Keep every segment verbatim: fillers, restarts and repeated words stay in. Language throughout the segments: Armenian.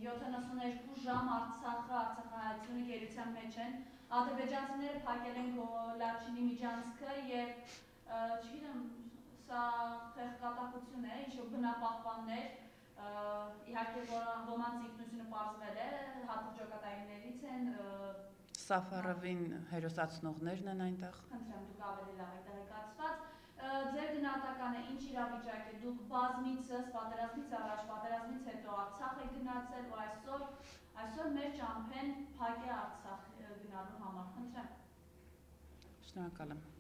յոթանասուններկու ժամ Արցախը, Արցախահայությունը գերության մեջ են, ադրբեջանցիները փակել են Լաչինի միջանցքը եւ չգիտեմ, սա խեղկատախություն է, ինչ-որ բնապահպաններ, իհարկե ոմանց ինքնությունը պարզվել է, հատուճակատայիններից են, Սաֆարովին հերոսացնողներն են այնտեղ։ Խնդրեմ, դուք ավելի լավ եք տեղեկացված։ Ձեր գնահատականը ինչ իրավիճակ է, դուք բազմիցս, պատերազմից առաջ, պատերազմից հետո Արցախ եք գնացել ու այսօր, այսօր մեր ճամփեն փակ է Արցախ գնալու համար, խնդրեմ։ Շնորհակալ եմ։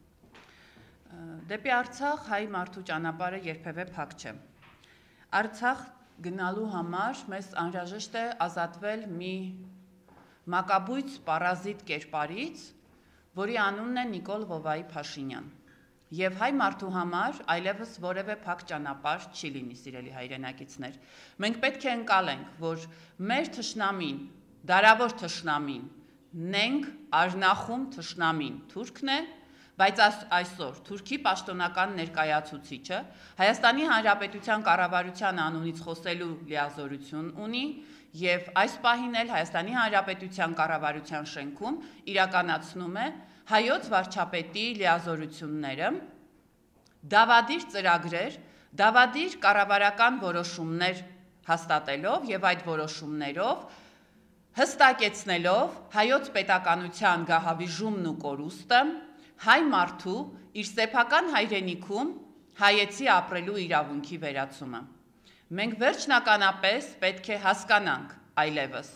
Դեպի Արցախ հայ մարդու ճանապարհը երբևէ փակ չէ։ Արցախ գնալու համար մեզ անհրաժեշտ է ազատվել մի մակաբույծ պարազիտ կերպարից, որի անունն է Նիկոլ Վովայի Փաշինյան։ Եվ հայ մարդու համար այլևս որևէ փակ ճանապարհ չի լինի, սիրելի հայրենակիցներ։ Մենք պետք է ընկալենք, որ մեր թշնամին, դարավոր թշնամին, նենք արնախում թշնամին Թուրքն է, բայց այսօր Թուրքի պաշտոնական ներկայացուցիչը Հայաստանի Հանրապետության կառավարության անունից խոսելու լիազորություն ունի եւ այս պահին էլ Հայաստանի Հանրապետության կառավարության շենքում իրականացնում է հայոց վարչապետի լիազորությունները, դավադիր ծրագրեր, դավադիր կառավարական որոշումներ հաստատելով եւ այդ որոշումներով հստակեցնելով հայոց պետականության գահավիժումն ու կորուստը, հայ մարդու իր սեփական հայրենիքում հայեցի ապրելու իրավունքի վերացումը։ Մենք վերջնականապես պետք է հասկանանք այլևս,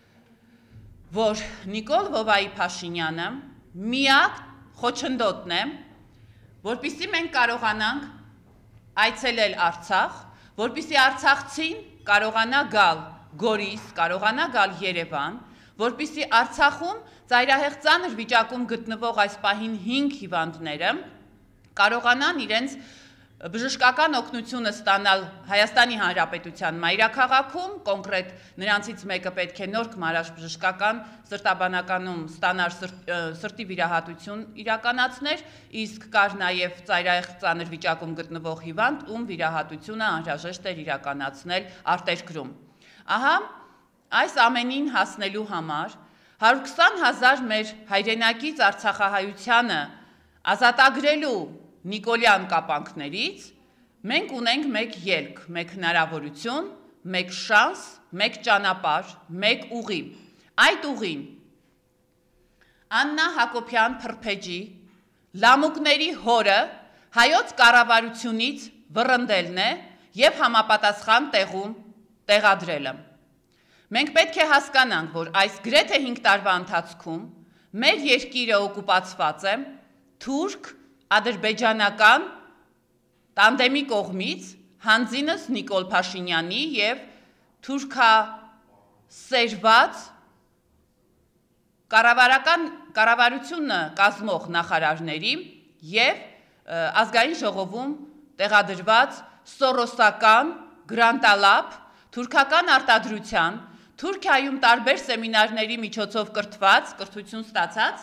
որ Նիկոլ Վովայի Փաշինյանը միակ խոչընդոտն է, որպեսզի մենք կարողանանք այցելել Արցախ, որպեսզի արցախցին կարողանա գալ Գորիս, կարողանա գալ Երևան, որպեսզի Արցախում ծայրահեղ ծանր վիճակում գտնվող այս պահին հինգ հիվանդները կարողանան իրենց բժշկական օգնությունը ստանալ Հայաստանի Հանրապետության մայրաքաղաքում, կոնկրետ նրանցից մեկը պետք է նոր Քմարաշ բժշկական սրտաբանականում ստանար սրտի վիրահատություն իրականացներ, իսկ կար նաև ծայրահեղ ծանր վիճակում գտնվող հիվանդ, ում վիրահատությունը անհրաժեշտ էր իրականացնել արտերկրում։ Ահա այս ամենին հասնելու համար հարյուր քսան հազար մեր հայրենակից արցախահայությանը ազատագրելու Նիկոլյան կապանքներից մենք ունենք մեկ ելք, մեկ հնարավորություն, մեկ շանս, մեկ ճանապարհ, մեկ ուղի։ Այդ ուղին Աննա Հակոբյան Փրփեջի լամուկների հորը հայոց կառավարությունից վռնդելն է եւ համապատասխան տեղում տեղադրելը։ Մենք պետք է հասկանանք, որ այս գրեթե հինգ տարվա ընթացքում մեր երկիրը օկուպացված է թուրք ադրբեջանական տանդեմի կողմից հանձինս Նիկոլ Փաշինյանի եւ թուրքասերված կառավարական կառավարությունը կազմող նախարարների եւ ազգային ժողովում տեղադրված սորոսական գրանտալապ թուրքական արտադրության Թուրքիայում տարբեր սեմինարների միջոցով կրթված, կրթություն ստացած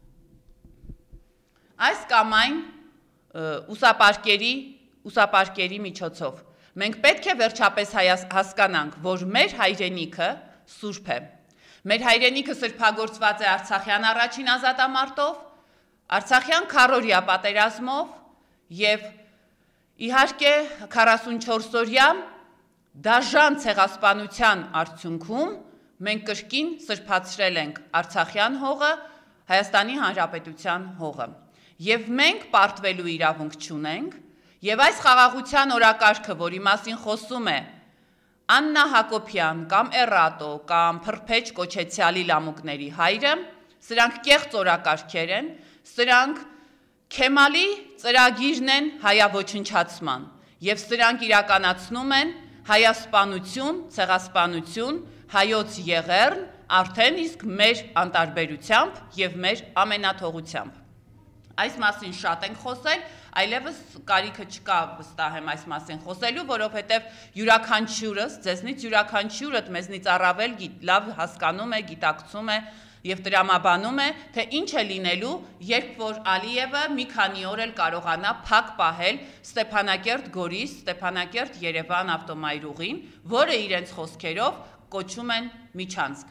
այս կամ այն ուսապարկերի, ուսապարկերի միջոցով։ Մենք պետք է վերջապես հասկանանք, որ մեր հայրենիքը սուրբ է։ Մեր հայրենիքը սրբագործված է Արցախյան առաջին ազատամարտով, Արցախյան քառօրյա պատերազմով եւ իհարկե քառասունչորսօրյա դաժան ցեղասպանության արդյունքում մենք կրկին սրբացրել ենք Արցախյան հողը, Հայաստանի Հանրապետության հողը։ Եվ մենք պարտվելու իրավունք չունենք, եւ այս խաղաղության օրակարգը, որի մասին խոսում է Աննա Հակոբյան կամ Էրատո կամ Փրփեջ կոչեցյալի լամուկների հայրը, սրանք կեղծ օրակարգեր են, սրանք Քեմալի ծրագիրն են հայավոչնչացման, եւ սրանք իրականացնում են հայասպանություն, ցեղասպանություն, հայոց եղեռն, արդեն իսկ մեր անտարբերությամբ եւ մեր ամենաթողությամբ։ Այս մասին շատ ենք խոսել, այլևս կարիքը չկա վստահեմ այս մասին խոսելու, որովհետև յուրաքանչյուրս, ձեզնից յուրաքանչյուրդ մեզնից առավել լավ հասկանում է, գիտակցում է եւ տրամաբանում է, թե ինչ է լինելու, երբ որ Ալիևը մի քանի օր էլ կարողանա փակ պահել Ստեփանակերտ Գորիս, Ստեփանակերտ Երևան ավտոմայրուղին, որը իրենց խոսքերով կոչում են միջանցք։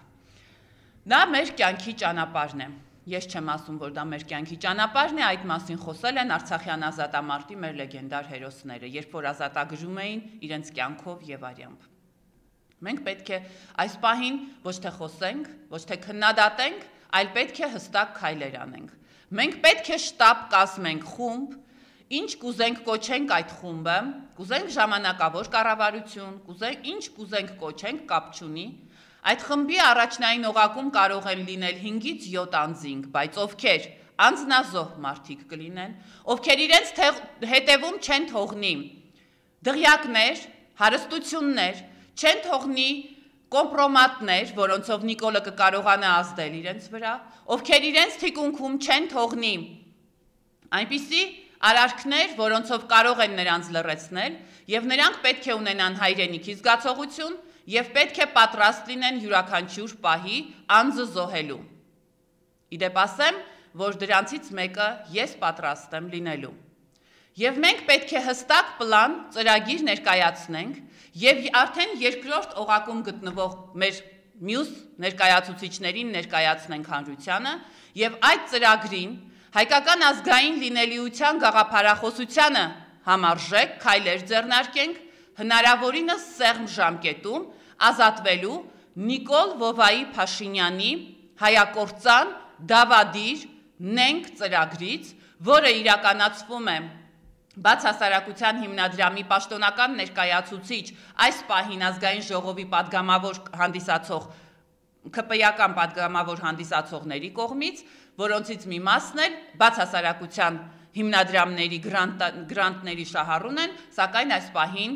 Դա մեր կյանքի ճանապարհն է։ Ես չեմ ասում, որ դա մեր կյանքի ճանապարհն է, այդ մասին խոսել են Արցախյան ազատամարտի մեր լեգենդար հերոսները, երբ որ ազատագրում էին իրենց կյանքով եւ արյամբ։ Մենք պետք է այս պահին ոչ թե խոսենք, ոչ թե քննադատենք, այլ պետք է հստակ քայլեր անենք։ Մենք պետք է շտաբ կազմենք խումբ, ինչ կուզենք կոչենք այդ խումբը, կուզենք ժամանակավոր կառավարություն, կուզենք ինչ կուզենք կոչենք, կապ չունի։ Այդ խմբի առաջնային օղակում կարող են լինել հինգից յոթ անձինք, բայց ովքեր անձնազոհ մարդիկ կլինեն, ովքեր իրենց հետևում չեն թողնի դղյակներ, հարստություններ, չեն թողնի կոմպրոմատներ, որոնցով Նիկոլը կկարողանա ազդել իրենց վրա, ովքեր իրենց թիկունքում չեն թողնի այնպիսի արարքներ, որոնցով կարող են նրանց լռեցնել, եւ նրանք պետք է ունենան հայրենիքի զգացողություն եւ պետք է պատրաստ լինեն յուրաքանչյուր պահի անձը զոհելու։ Իդեպ ասեմ, որ դրանցից մեկը ես պատրաստ եմ լինելու։ Եվ մենք պետք է հստակ պլան, ծրագիր ներկայացնենք եւ արդեն երկրորդ օղակում գտնվող մեր մյուս ներկայացուցիչներին ներկայացնենք հանրությանը եւ այդ ծրագրին հայկական ազգային լինելիության գաղափարախոսությանը համարժեք քայլեր ձեռնարկենք հնարավորինս սեղմ ժամկետում ազատվելու Նիկոլ Վովայի Փաշինյանի հայակործան դավադիր նենք ծրագրից, որը իրականացվում է Բացասարակության հիմնադրամի պաշտոնական ներկայացուցիչ այս պահին ազգային ժողովի падգամավոր հանդիսացող ՔՊ-ական падգամավոր հանդիսացողների կողմից, որոնցից մի մասն էլ բացասարակության հիմնադրամների գրանտների շահառուն են, սակայն այս պահին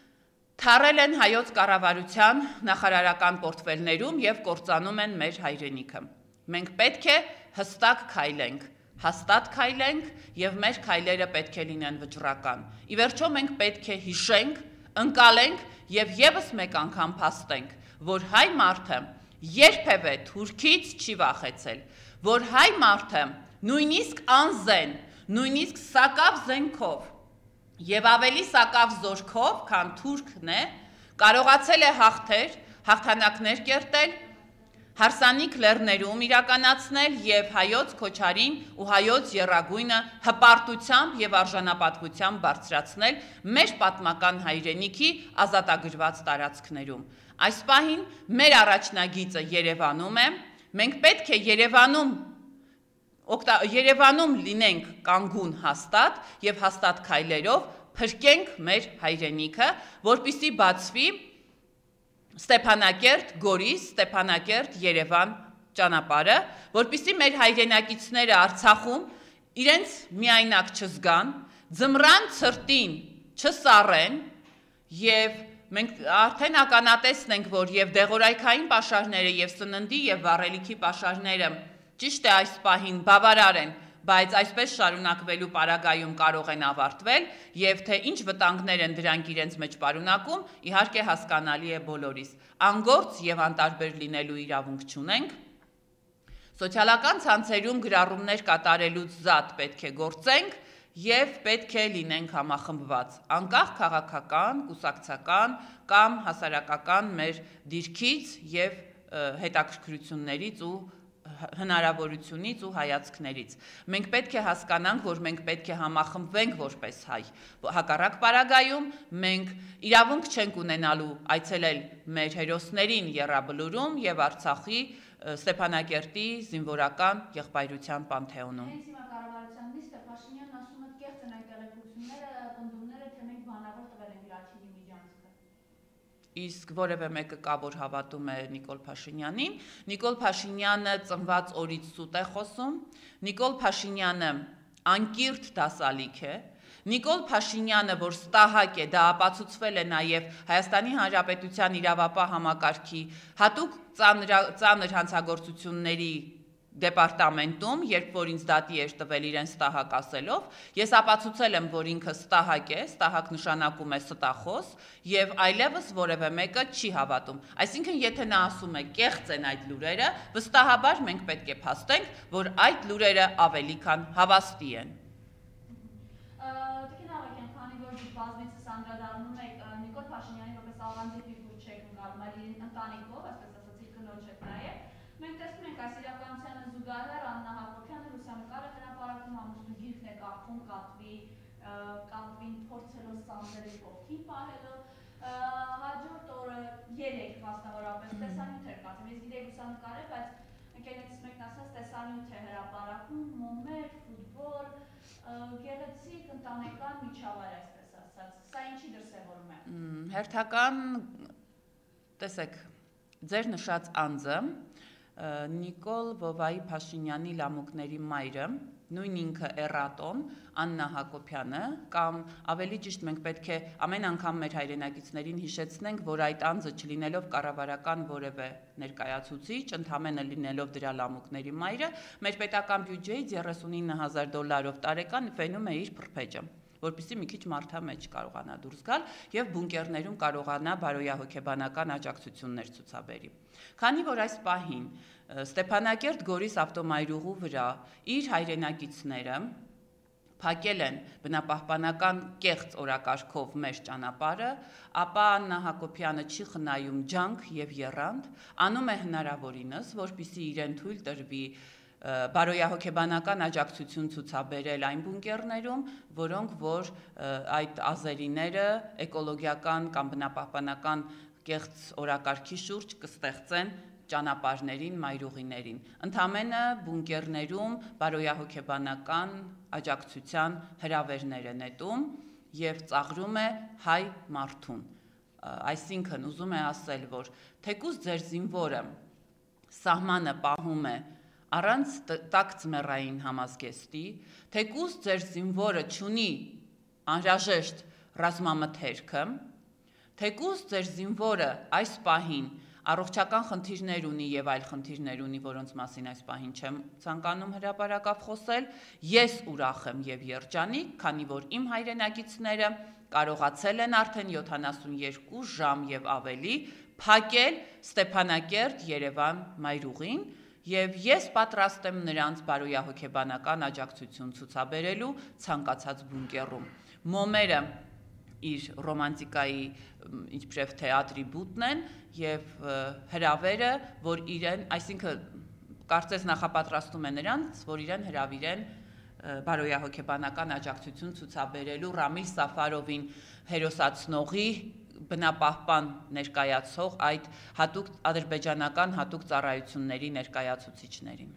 թարել են հայոց կառավարության նախարարական պորտֆելներում եւ կործանում են մեր հայրենիքը։ Մենք պետք է հստակ քայլենք, հաստատ քայլենք եւ մեր քայլերը պետք է լինեն վճռական։ Ի վերջո մենք պետք է հիշենք, ընկալենք եւ եւս մեկ անգամ փաստենք, որ հայ մարդը երբևէ թուրքից չի վախեցել, որ հայ մարդը նույնիսկ անզեն, նույնիսկ սակավ զենքով եւ ավելի սակավ զորքով, քան թուրքն է, կարողացել է հաղթեր, հաղթանակներ կերտել, հարսանիք լեռներում իրականացնել եւ հայոց քոչարին ու հայոց եռագույնը հպարտությամբ եւ արժանապատվությամբ բարձրացնել մեր պատմական հայրենիքի ազատագրված տարածքներում։ Այս պահին մեր առաջնագիծը Երևանում է, մենք պետք է Երևանում Երևանում լինենք կանգուն հաստատ եւ հաստատ քայլերով փրկենք մեր հայրենիքը, որպեսզի բացվի Ստեփանակերտ, Գորիս, Ստեփանակերտ, Երևան ճանապարհը, որպեսզի մեր հայրենակիցները Արցախում իրենց միայնակ չզգան, ձմռան ցրտին չսառեն եւ մենք արդեն ականատեսն ենք, որ եւ դեղորայքային պաշարները եւ սննդի եւ վառելիքի պաշարները ճիշտ է այս պահին բավարար են, բայց այսպես շարունակվելու պարագայում կարող են ավարտվել եւ թե ինչ վտանգներ են դրանք իրենց մեջ պարունակում, իհարկե հասկանալի է բոլորիս։ Անգործ եւ անտարբեր լինելու իրավունք չունենք։ Սոցիալական ցանցերում գրառումներ կատարելուց զատ պետք է գործենք եւ պետք է լինենք համախմբված, անկախ քաղաքական, կուսակցական կամ հասարակական մեր դիրքից եւ հետաքրքրություններից ու հնարավորությունից ու հայացքներից։ Մենք պետք է հասկանանք, որ մենք պետք է համախմբվենք որպես հայ։ Հակառակ պարագայում մենք իրավունք չենք ունենալու այցելել մեր հերոսներին Եռաբլուրում եւ Արցախի Ստեփանակերտի զինվորական եղբայրության պանթեոնում։ Հենց հիմա կառավարության նիստը Փաշինյանն ասում է կեղծ են այդ տեղեկությունները, պնդումները, թե մենք բանավոր տվել ենք Իրաքինի միջանցքը։ Իսկ որևէ մեկը կա, որ հավատում է Նիկոլ Փաշինյանին։ Նիկոլ Փաշինյանը ծնված օրից սուտ է խոսում։ Նիկոլ Փաշինյանը անկիրթ դասալիք է։ Նիկոլ Փաշինյանը, որ ստահակ է, դա ապացուցվել է նաև Հայաստանի Հանրապետության իրավապահ համակարգի հատուկ ծանր հանցագործությունների դեպարտամենտում, երբ որ ինձ դատի էր տվել իրեն ստահակ ասելով, ես ապացուցել եմ, որ ինքը ստահակ է, ստահակ նշանակում է ստախոս, եւ այլևս որևէ մեկը չի հավատում։ Այսինքն, եթե նա ասում է կեղծ են այդ լուրերը, վստահաբար մենք պետք է փաստենք, որ այդ լուրերը ավելի քան հավաստի են։ Տիկին Ավագյան, քանի որ բազմիցս անդրադառնում եք Նիկոլ Փաշինյանի որպես առանձին ֆիգուր չեք ընկալում, այլ ընտանիքով եք նայել։ Մենք տեսնում ենք այս իրականությանը զուգահեռ Աննա Հակոբյանը լուսանկարը հրապարակում ամուսնու գիրքն է կարդում կատվի կատվին փորձելով սանձերը կողքին պահելով հաջորդ օրը երեք մասնավորապես տեսանյութ էր կատվում։ Ես գիտեի լուսանկարը, բայց ընկերներիցս մեկն ասաց տեսանյութ է հրապարակում, մոմեր, ֆուտբոլ, գեղեցիկ ընտանեկան միջավայր, այսպես ասած։ Սա ինչի դրսևորում է։ Հերթական, տեսեք, ձեր նշած անձը Նիկոլ Վովայի Փաշինյանի լամուկների մայրը, նույն ինքը Էրատոն, Աննա Հակոբյանը, կամ ավելի ճիշտ մենք պետք է ամեն անգամ մեր հայրենակիցներին հիշեցնենք, որ այդ անձը չլինելով կառավարական որևէ ներկայացուցիչ, ընդամենը լինելով դրա լամուկների մայրը, մեր պետական բյուջեից երեսունինը հազար դոլարով տարեկան վենում է իր փրփեջը, որպեսզի մի քիչ մարդամեջ կարողանա դուրս գալ եւ բունկերներում կարողանա բարոյահոգեբանական աջակցություններ ցուցաբերի։ Քանի որ այս պահին Ստեփանակերտ Գորիս ավտոմայրուղու վրա իր հայրենակիցները փակել են բնապահպանական կեղծ օրակարգով մեր ճանապարհը, ապա Աննա Հակոբյանը չի խնայում ջանք եւ եռանդ, անում է հնարավորինս, որպեսզի իրեն թույլ տրվի բարոյահոգեբանական աջակցություն ցուցաբերել այն բունկերներում, որոնք որ այդ ազերիները էկոլոգիական կամ բնապահպանական կեղծ օրակարգի շուրջ կստեղծեն ճանապարհներին, մայրուղիներին։ Ընդամենը բունկերներում բարոյահոգեբանական աջակցության հրավերներ է նետում եւ ծաղրում է հայ մարդուն։ Այսինքն ուզում է ասել, որ թեկուզ ձեր զինվորը սահմանը պահում է առանց տաք ձմեռային համազգեստի, թեկուզ ձեր զինվորը չունի անհրաժեշտ ռազմամթերքը, թեկուզ ձեր զինվորը այս պահին առողջական խնդիրներ ունի եւ այլ խնդիրներ ունի, որոնց մասին այս պահին չեմ ցանկանում հրապարակավ խոսել, ես ուրախ եմ եւ երջանիկ, քանի որ իմ հայրենակիցները կարողացել են արդեն յոթանասունյոթ ժամ եւ ավելի փակել Ստեփանակերտ-Երևան մայրուղին եւ ես պատրաստ եմ նրանց բարոյահոգեբանական աջակցություն ցուցաբերելու ցանկացած բունկերում։ Մոմերը իր ռոմանտիկայի ինչպես թե ատրիբուտն են եւ հրավերը, որ իրեն, այսինքն կարծես նախապատրաստում է նրանց, որ իրեն հրավիրեն բարոյահոգեբանական աջակցություն ցուցաբերելու Ռամիլ Սաֆարովին հերոսացնողի բնապահպան ներկայացող այդ հատուկ ադրբեջանական հատուկ ծառայությունների ներկայացուցիչներին։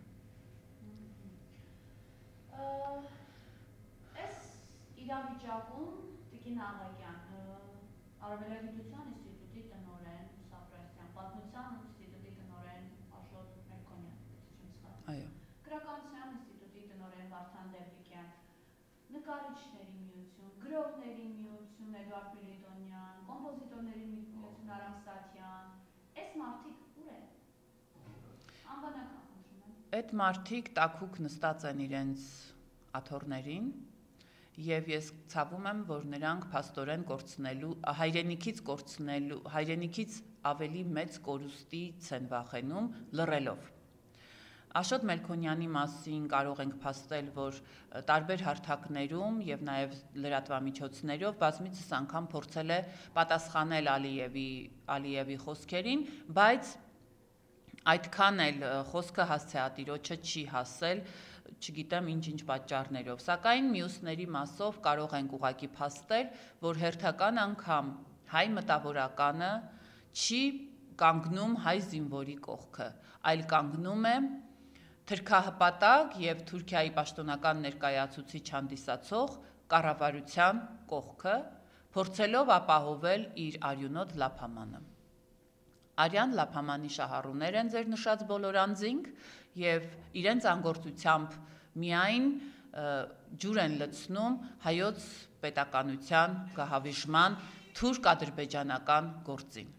Այս իրավիճակում Տիկին Աղակյան, Արևելագիտության ինստիտուտի տնօրեն Սաֆրասյան, Պատմության ինստիտուտի տնօրեն Աշոտ Մերկոնյան, Այո։ Գրականության ինստիտուտի տնօրեն Վարդան Դևլիկյան, Նկարիչների միություն, Գրողների միություն Էդվարդ Միրիտոնյան, Կոմպոզիտորների միություն Արամ Սաթյան, այս մարդիկ ուր են։ Անվանական խնդրում եմ։ Այդ մարդիկ տաքուկ նստած են իրենց աթոռներին եւ ես ցավում եմ, որ նրանք փաստորեն կորցնելու հայրենիքից կորցնելու հայրենիքից ավելի մեծ կորուստից են վախենում լռելով։ Աշոտ Մելքոնյանի մասին կարող ենք փաստել, որ տարբեր հարթակներում եւ նաեւ լրատվամիջոցներով բազմիցս անգամ փորձել է պատասխանել Ալիևի Ալիևի խոսքերին, բայց այդքան էլ խոսքը հասցեատիրոջը չի հասել, չգիտեմ ինչ-ինչ պատճառներով, սակայն մյուսների մասով կարող ենք ուղղակի փաստել, որ հերթական անգամ հայ մտավորականը չի կանգնում հայ զինվորի կողքը, այլ կանգնում է թրքահպատակ եւ Թուրքիայի պաշտոնական ներկայացուցիչ հանդիսացող կառավարության կողքը, փորձելով ապահովել իր արյունոտ լափամանը։ Արյան լափամանի շահառուներ են ձեր նշած բոլոր անձինք եւ իրենց անգործությամբ միայն ջուր են լցնում հայոց պետականության գահավիժման թուրք-ադրբեջանական գործին։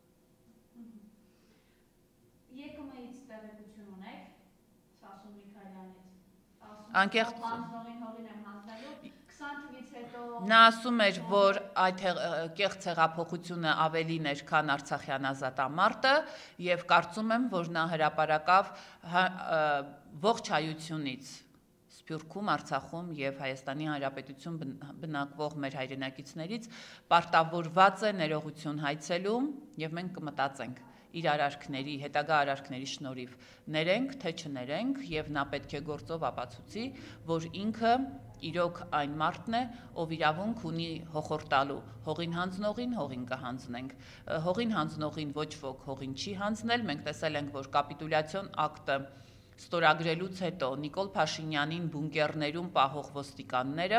Եկումից տեղեկություն ունեք Սասուն Միքայելյանից։ Անկեղծ Հանձնողին հողին եմ հանձնելու քսան թվից հետո նա ասում էր, որ այդ կեղծ հեղափոխությունը ավելին էր, քան Արցախյան ազատամարտը եւ կարծում եմ, որ նա հրապարակավ ողջ հայությունից Սփյուռքում, Արցախում եւ Հայաստանի Հանրապետություն բնակվող մեր հայրենակիցներից պարտավորված է ներողություն հայցելում եւ մենք կմտածենք իր արարքների, հետագա արարքների շնորհիվ ներենք, թե չներենք, եւ նա պետք է գործով ապացուցի, որ ինքը իրոք այն մարդն է, ով իրավունք ունի հոխորտալու հողին հանձնողին, հողին կհանձնենք։ Հողին հանձնողին ոչ ոք հողին չի հանձնել, մենք տեսել ենք, որ կապիտուլյացիոն ակտը ստորագրելուց հետո Նիկոլ Փաշինյանին բունկերներում պահող ոստիկանները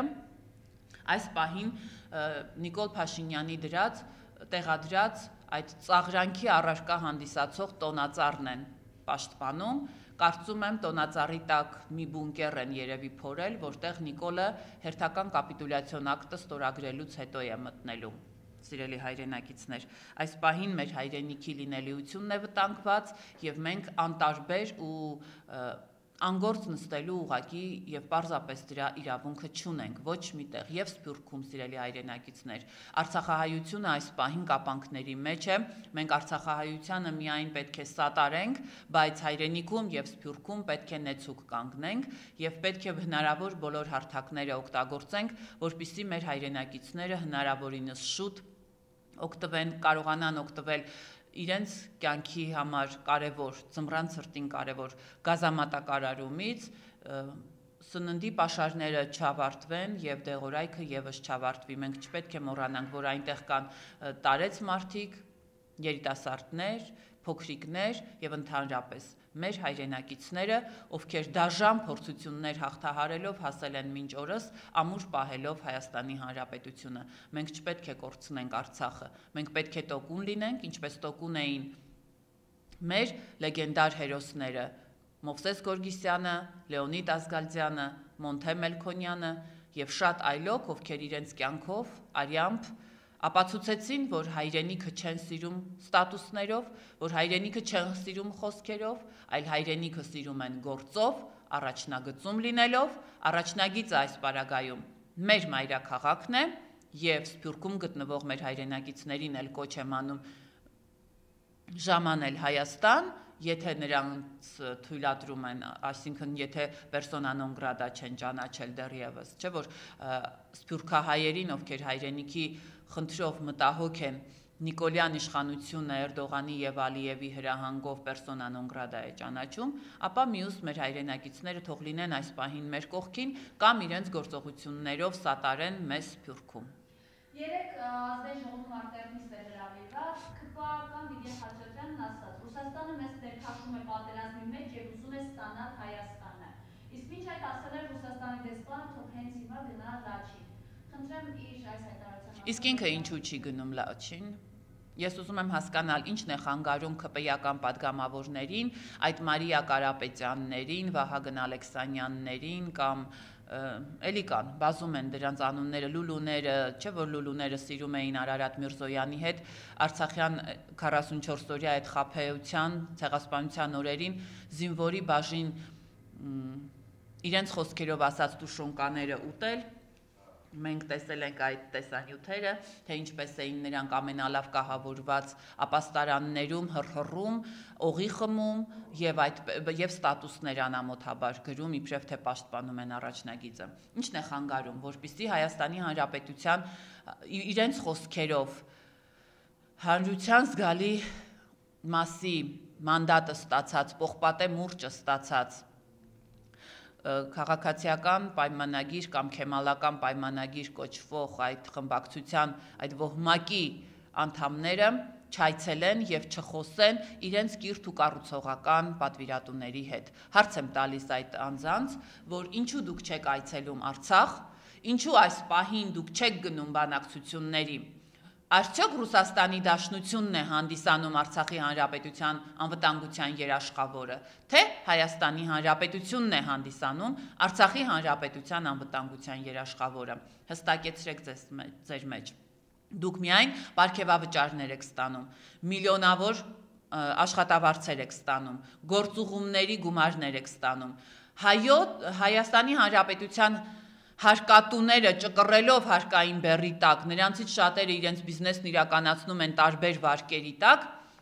այս պահին Նիկոլ Փաշինյանի դրած, տեղադրած այդ ծաղրանքի առարկա հանդիսացող տոնածառն են պաշտպանում, կարծում եմ տոնածառի տակ մի բունկեր են երևի փորել, որտեղ Նիկոլը հերթական կապիտուլյացիոն ակտը ստորագրելուց հետո է մտնելու։ Սիրելի հայրենակիցներ, այս պահին մեր հայրենիքի լինելիությունն է վտանգված եւ մենք անտարբեր ու անգործ նստելու ուղակի եւ պարզապես դրա իրավունքը չունենք ոչ միտեղ եւ Սփյուռքում, սիրելի հայրենակիցներ, Արցախահայությունը այս պահին կապանքների մեջ է, մենք Արցախահայությանը միայն պետք է սատարենք, բայց հայրենիքում եւ Սփյուռքում պետք է նեցուկ կանգնենք եւ պետք է հնարավոր բոլոր հարթակները օգտագործենք, որպեսզի մեր հայրենակիցները հնարավորինս շուտ օգտվեն, կարողանան օգտվել իրենց կյանքի համար կարևոր, ձմռան ցրտին կարևոր գազամատակարարումից, սննդի պաշարները չավարտվեն եւ դեղորայքը եւս չավարտվի։ Մենք չպետք է մոռանանք, որ այնտեղ կան տարեց մարդիկ, երիտասարդներ, փոքրիկներ եւ ընդհանրապես մեր հայրենակիցները, ովքեր դաժան փորձություններ հաղթահարելով հասել են մինչ օրս, ամուր պահելով Հայաստանի Հանրապետությունը։ Մենք չպետք է կորցնենք Արցախը, մենք պետք է տոկուն լինենք, ինչպես տոկուն էին մեր լեգենդար հերոսները՝ Մովսես Գորգիսյանը, Լեոնիդ Ազգալձյանը, Մոնթե Մելքոնյանը եւ շատ այլոք, ովքեր իրենց կյանքով, արյամբ ապացուցեցին, որ հայրենիքը չեն սիրում ստատուսներով, որ հայրենիքը չեն սիրում խոսքերով, այլ հայրենիքը սիրում են գործով, առաջնագծում լինելով, առաջնագիծը այս պարագայում մեր մայրաքաղաքն է եւ Սփյուռքում գտնվող մեր հայրենակիցներին էլ կոչ եմ անում ժամանել Հայաստան, եթե նրանց թույլատրում են, այսինքն եթե պերսոնա նոն գրատա չեն ճանաչել դեռևս, չէ՞ որ սփյուռքահայերին, ովքեր հայրենիքի խնդրով մտահոգ են Նիկոլյան իշխանությունը Էրդողանի եւ Ալիևի հրահանգով պերսոնա նոն գրատա է ճանաչում, ապա մյուս մեր հայրենակիցները թող լինեն այս պահին մեր կողքին կամ իրենց գործողություններով սատարեն մեզ Սփյուռքում։ Երեք ազգային ժողովում արտերնիստ է հրավիրված, քպական Վիգեն Խաչատրյանն ասաց. Ռուսաստանը մեզ ներքաշում է պատերազմի մեջ եւ ուզում է ստանալ Հայաստանը։ Իսկ մինչ այդ ասել էր Ռուսաստանի դեսպանը, թող հենց հիմա գնա Լաչին։ Խնդրեմ իր այս հայտարարությունը։ Իսկ ինքը ինչու չի գնում Լաչին։ Ես ուզում եմ հասկանալ, ինչն է խանգարում ՔՊ-ական падգամավորներին, այդ Մարիա Կարապետյաններին, Վահագն Ալեքսանյաններին կամ էլի կան, բազում են դրանց անունները, Լուլուները, չէ՞ որ Լուլուները սիրում էին Արարատ Միրզոյանի հետ, Արցախյան քառասունչորս օրյա այդ խաբեության, ցեղասպանության օրերին զինվորի բաժին իրենց խոսքերով ասած տուշոնկաները ուտել։ Մենք տեսել ենք այդ տեսանյութերը, թե ինչպես էին նրանք ամենալավ կահավորված ապաստարաններում հռհռում, օղի խմում եւ այդ եւ ստատուսներ անամոթաբար գրում, իբրև թե պաշտպանում են առաջնագիծը։ Ինչն է խանգարում, որպեսզի Հայաստանի Հանրապետության իրենց խոսքերով հանրության զգալի մասի մանդատը ստացած, պողպատե մուրճը ստացած քաղաքացիական պայմանագիր կամ քեմալական պայմանագիր կոչվող այդ խմբակցության այդ ոհմակի անդամները չայցելեն եւ չխոսեն իրենց կիրթ ու կառուցողական պատվիրատուների հետ։ Հարց եմ տալիս այդ անձանց, որ ինչու դուք չեք այցելում Արցախ, ինչու այս պահին դուք չեք գնում բանակցությունների։ Արդյոք Ռուսաստանի Դաշնությունն է հանդիսանում Արցախի Հանրապետության անվտանգության երաշխավորը, թե Հայաստանի Հանրապետությունն է հանդիսանում Արցախի Հանրապետության անվտանգության երաշխավորը։ Հստակեցրեք ձեր մեջ։ Դուք միայն պարգևավճարներ եք ստանում, միլիոնավոր աշխատավարձեր եք ստանում, գործուղումների գումարներ եք ստանում։ Հայաստանի Հանրապետության հարկատուները ճկռելով հարկային բեռի տակ, նրանցից շատերը իրենց բիզնեսն իրականացնում են տարբեր վարկերի տակ,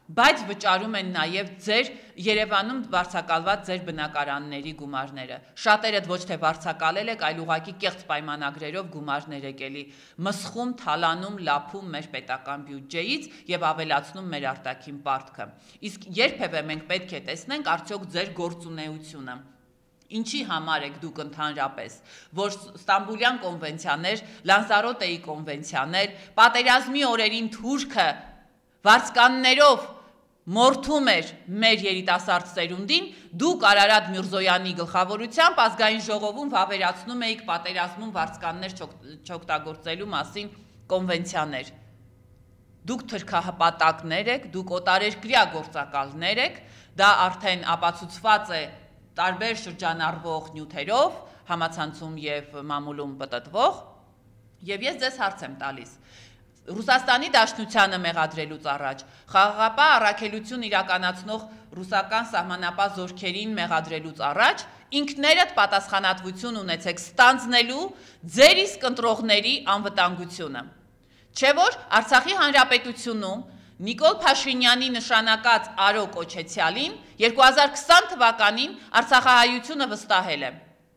բայց վճարում են նաև ձեր Երևանում վարձակալված ձեր բնակարանների գումարները։ Շատերդ ոչ թե վարձակալել եք, այլ ուղղակի կեղծ պայմանագրերով գումարներ եք էլի մսխում, թալանում, լափում մեր պետական բյուջեից եւ ավելացնում մեր արտաքին պարտքը։ Իսկ երբևէ մենք պետք է տեսնենք արդյոք ձեր գործունեությունը։ Ինչի համար եք դուք ընդհանրապես, որ Ստամբուլյան կոնվենցիաներ, Լանզարոտեի կոնվենցիաներ, պատերազմի օրերին Թուրքը վարձկաններով մորթում էր մեր երիտասարդ սերունդին, դուք Արարատ Միրզոյանի գլխավորությամբ ազգային ժողովում վավերացնում էիք պատերազմում վարձկաններ չօգտագործելու մասին կոնվենցիաներ։ Դուք թրքահպատակներ եք, դուք օտարերկրյա գործակալներ եք, դա արդեն ապացուցված է տարբեր շրջանառվող նյութերով, համացանցում եւ մամուլում պտտվող, եւ ես ձեզ հարց եմ տալիս։ Ռուսաստանի Դաշնությանը մեղադրելուց առաջ, խաղաղապահ առաքելություն իրականացնող ռուսական սահմանապահ զորքերին մեղադրելուց առաջ, ինքներդ պատասխանատվություն ունեցեք ստանձնելու ձեր իսկ ընտրողների անվտանգությունը։ Չէ՞ որ Արցախի Հանրապետությունում Նիկոլ Փաշինյանի նշանակած Արո Կոչեցյալին երկու հազար քսան թվականին Արցախահայությունը վստահել է։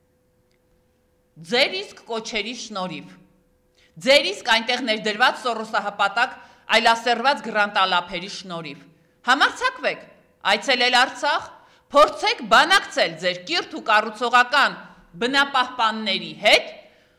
Ձեր իսկ կոչերի շնորհիվ, ձեր իսկ այնտեղ ներդրված սորոսահպատակ այլասերված գրանտալափերի շնորհիվ։ Համարձակվեք այցելել Արցախ, փորձեք բանակցել ձեր կիրթ ու կառուցողական բնապահպանների հետ։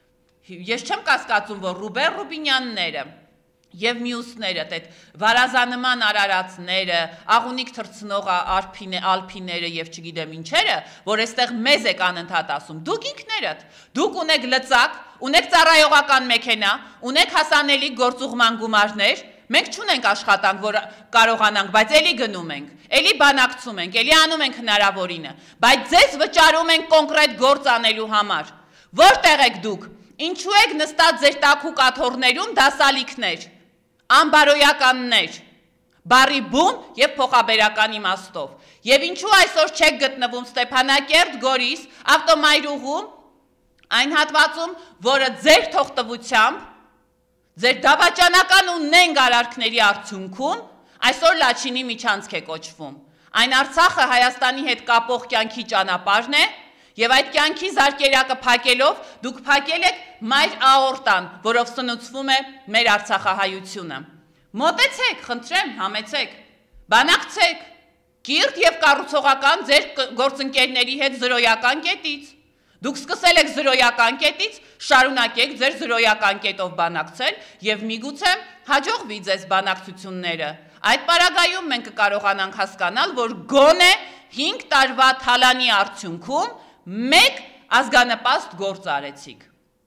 Ես չեմ կասկածում, որ Ռուբեն Ռուբինյանները եւ մյուսները, այդ վարազանման արարածները, աղունիկ թռցնող ալփիները եւ չգիտեմ ինչերը, որ այստեղ մեզ եք անընդհատ ասում, դուք ինքներդ, դուք ունեք լծակ, ունեք ծառայողական մեքենա, ունեք հասանելի գործուղման գումարներ, մենք չունենք աշխատանք, որ կարողանանք, բայց էլի գնում ենք, էլի բանակցում ենք, էլի անում ենք հնարավորինը, բայց ձեզ վճարում ենք կոնկրետ գործ անելու համար։ Որտեղ եք դուք։ Ինչու եք նստած ձեր տաքու կաթոռներում դասալիքներ, անբարոյականներ, բարի բուն և փոխաբերական իմաստով։ Եվ ինչու այսօր չեք գտնվում Ստեփանակերտ, Գորիս, ավտոմայրուղում, այն հատվածում, որը ձեր թողտվությամբ, ձեր դավաճանական ու նենգ արարքների արդյունքում, այսօր Լաչինի միջանցք է կոչվում։ Այն Արցախը Հայաստանի հետ կապող կյանքի ճանապարհն է, եւ այդ կյանքի զարկերակը փակելով դուք փակել եք մայր աորտան, որով սնուցվում է մեր Արցախահայությունը։ Մոտեցեք, խնդրեմ, համեցեք, բանակցեք, կիրթ եւ կառուցողական ձեր գործընկերների հետ զրոյական կետից։ Դուք սկսել եք զրոյական կետից, շարունակեք ձեր զրոյական կետով բանակցել եւ միգուցե հաջողվի ձեզ բանակցությունները։ Այդ պարագայում մենք կկարողանանք հասկանալ, որ գոնե հինգ տարվա թալանի արդյունքում մեկ ազգանպաստ գործ արեցիք։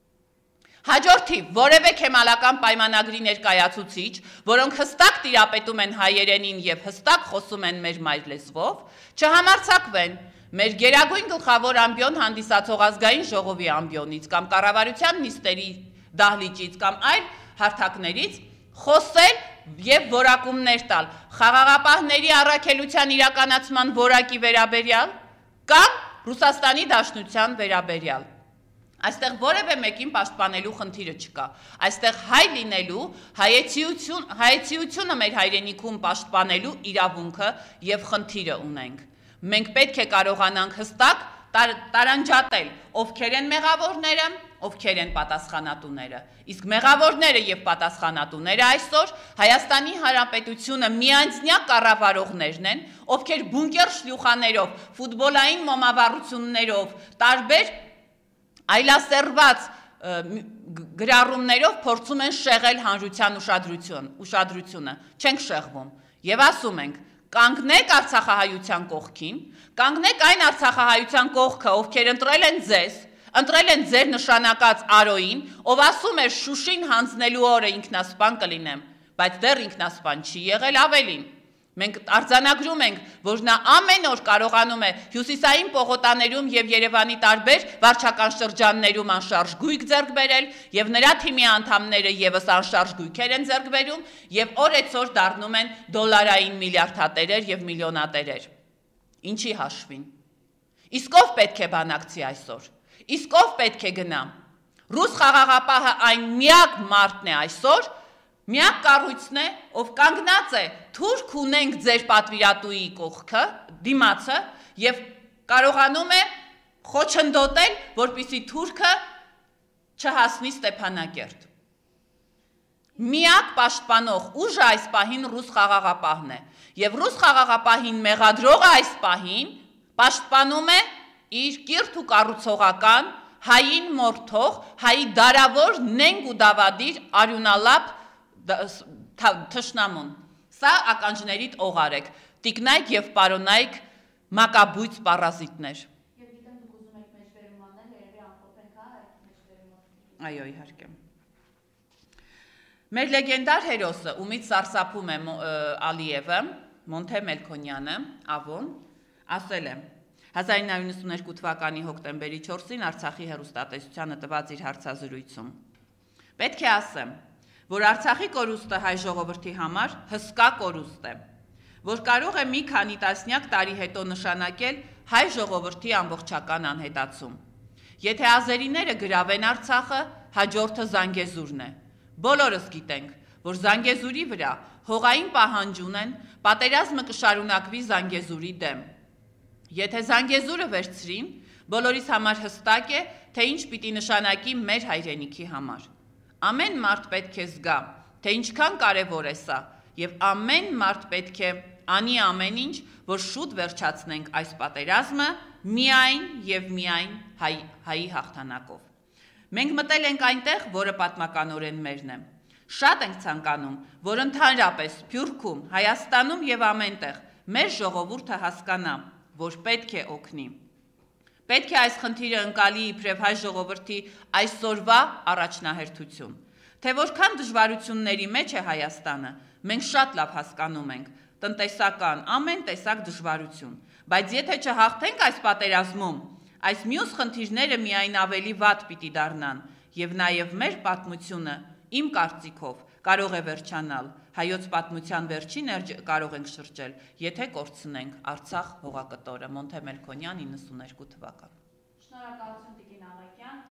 Հաջորդիվ, որևէ քեմալական պայմանագրի ներկայացուցիչ, որոնք հստակ տիրապետում են հայերենին եւ հստակ խոսում են մեր մայր լեզվով, չհամարձակվեն մեր գերագույն գլխավոր ամբիոն հանդիսացող ազգային ժողովի ամբիոնից կամ կառավարության նիստերի դահլիճից կամ այլ հարթակներից խոսել եւ որակումներ տալ խաղաղապահների առաքելության իրականացման որակի վերաբերյալ կամ Ռուսաստանի Դաշնության վերաբերյալ։ Այստեղ որևէ մեկին պաշտպանելու խնդիրը չկա։ Այստեղ հայ լինելու, հայեցիություն, հայեցիությունը մեր հայրենիքում պաշտպանելու իրավունքը եւ խնդիրը ունենք։ Մենք պետք է կարողանանք հստակ տար, տարանջատել, ովքեր են մեղավորները, ովքեր են պատասխանատուները։ Իսկ մեղավորները եւ պատասխանատուները այսօր Հայաստանի Հանրապետությունը միանձնյա կառավարողներն են, ովքեր բունկեր շլյուխաներով, ֆուտբոլային մոմավառություններով, տարբեր այլասերված գրառումներով փորձում են շեղել հանրության ուշադրություն, ուշադրությունը, չենք շեղվում եւ ասում ենք կանգնեք Արցախահայության կողքին, կանգնեք այն Արցախահայության կողքը, ովքեր ընտրել են ձեզ, ընտրել են ձեր նշանակած Արոյին, ով ասում էր Շուշին հանձնելու օրը ինքնասպան կլինեմ, բայց դեռ ինքնասպան չի եղել, ավելին։ Մենք արձանագրում ենք, որ նա ամեն օր կարողանում է հյուսիսային պողոտաներում եւ Երևանի տարբեր վարչական շրջաններում անշարժ գույք ձեռք բերել եւ նրա թիմի անդամները եւս անշարժ գույքեր են ձեռք բերում եւ օրեցօր դառնում են դոլարային միլիարդատերեր եւ միլիոնատերեր։ Ինչի հաշվին։ Իսկ ով պետք է բանակցի այսօր։ Իսկ ով պետք է գնա։ Ռուս խաղաղապահը այն միակ մարդն է այսօր, Միակ կառույցն է, ով կանգնած է, թուրք ունենք ձեր պատվիրատուի կողքը, դիմացը, եւ կարողանում է խոչընդոտել, որպեսզի թուրքը չհասնի Ստեփանակերտ։ Միակ պաշտպանող ուժը այս պահին ռուս խաղաղապահն է, եւ ռուս խաղաղապահին մեղադրողը այս պահին պաշտպանում է իր կիրթ ու կառուցողական հային մորթող, հայի դարավոր նենգ ու դավադիր արյունալապ թշնամուն։ Սա ականջներիդ օղարեք, տիկնայք եւ պարոնայք մակաբույծ պարազիտներ։ Եվ գիտեմ դուք ուզում եք մեջբերում անել, երևի ամփոփենք, հա, այդ մեջբերումը։ Այո, իհարկե։ Մեր լեգենդար հերոսը, ումից սարսափում է Ալիևը, Մոնթե Մելքոնյանը, Ավոն, ասել է. հազար իննսուն իննսուններկու թվականի հոկտեմբերի չորսին Արցախի հեռուստատեսությանը տված իր հարցազրույցում։ Պետք է ասեմ, որ Արցախի կորուստը հայ ժողովրդի համար հսկա կորուստ է, որ կարող է մի քանի տասնյակ տարի հետո նշանակել հայ ժողովրդի ամբողջական անհետացում։ Եթե ազերիները գրավեն Արցախը, հաջորդը Զանգեզուրն է։ Բոլորս գիտենք, որ Զանգեզուրի վրա հողային պահանջ ունեն, պատերազմը կշարունակվի Զանգեզուրի դեմ։ Եթե Զանգեզուրը վերցրին, բոլորիս համար հստակ է, թե ինչ պիտի նշանակի մեր հայրենիքի համար։ Ամեն մարդ պետք է զգա, թե ինչքան կարևոր է սա, եւ ամեն մարդ պետք է անի ամեն ինչ, որ շուտ վերջացնենք այս պատերազմը միայն եւ միայն հայ, հայի հաղթանակով։ Մենք մտել ենք այնտեղ, որը պատմականորեն մերն է։ Շատ ենք ցանկանում, որ ընդհանրապես Սփյուռքում, Հայաստանում եւ ամենտեղ մեր ժողովուրդը հասկանա, որ պետք է օգնի։ Պետք է այս խնդիրը ընկալի իբրև հայ ժողովրդի այսօրվա առաջնահերթություն։ Թե որքան դժվարությունների մեջ է Հայաստանը, մենք շատ լավ հասկանում ենք, տնտեսական, ամեն տեսակ դժվարություն, բայց եթե չհաղթենք այս պատերազմում, այս մյուս խնդիրները միայն ավելի վատ պիտի դառնան, եւ նաեւ մեր պատմությունը, իմ կարծիքով, կարող է վերջանալ, հայոց պատմության վերջին էջ կարող ենք շրջել, եթե կորցնենք Արցախ հողակտորը, Մոնթե Մելքոնյան իննսուն երկու թվական։